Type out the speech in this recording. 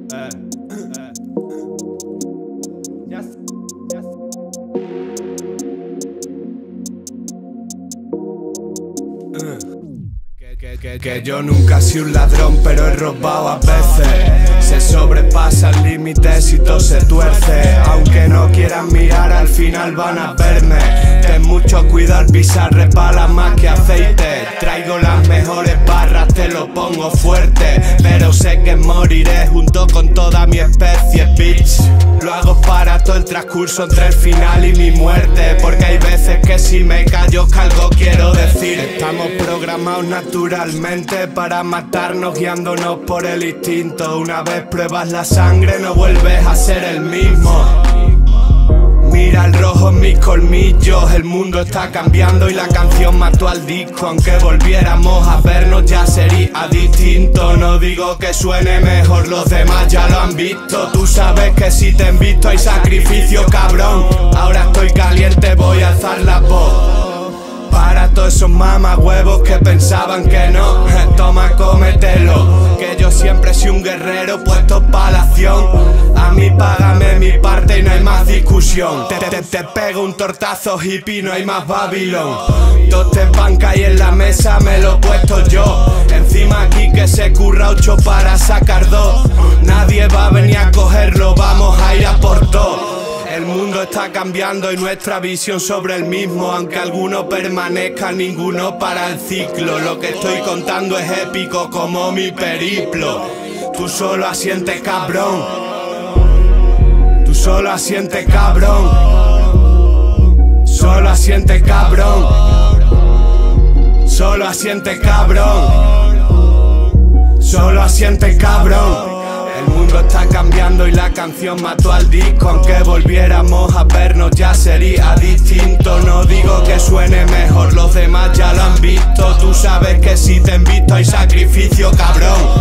Que yo nunca he sido un ladrón, pero he robado a veces. Se sobrepasan límites y todo se tuerce. Aunque no quieran mirar, al final van a verme. Ten mucho cuidado al pisar, resbala más que aceite. Traigo las mejores barras, te lo pongo fuerte. Pero sé que moriré junto con toda mi especie, bitch. Lo hago para todo el transcurso entre el final y mi muerte. Porque hay veces que si me callo que algo quiero decir. Estamos programados naturalmente para matarnos, guiándonos por el instinto. Una vez pruebas la sangre no vuelves a ser el mismo. Mira el rojo en mis colmillos, el mundo está cambiando y la canción mató al disco. Aunque volviéramos a vernos ya sería distinto. No digo que suene mejor, los demás ya lo han visto. Tú sabes que si te invito hay sacrificio, cabrón. Ahora estoy caliente, voy a alzar la voz para todos esos mamahuevos que pensaban que no. Toma, cómetelo, que yo siempre soy un guerrero puesto pa' la acción. A mí págame mi parte y no hay más discusión. Te pego un tortazo hippie, no hay más Babylon. Todos te banca y en la mesa me lo he puesto yo. Encima aquí que se curra 8 para sacar 2. Nadie va a venir a cogerlo, vamos a ir a por todo. El mundo está cambiando y nuestra visión sobre el mismo. Aunque alguno permanezca, ninguno para el ciclo. Lo que estoy contando es épico como mi periplo. Tú solo asiente, cabrón. Tú solo asiente, cabrón. Solo asiente, cabrón. Solo asiente, cabrón. Solo asiente, cabrón. El mundo está cambiando y la canción mató al disco. Aunque volviéramos a vernos ya sería distinto. No digo que suene mejor, los demás ya lo han visto. Tú sabes que si te invito hay sacrificio, cabrón.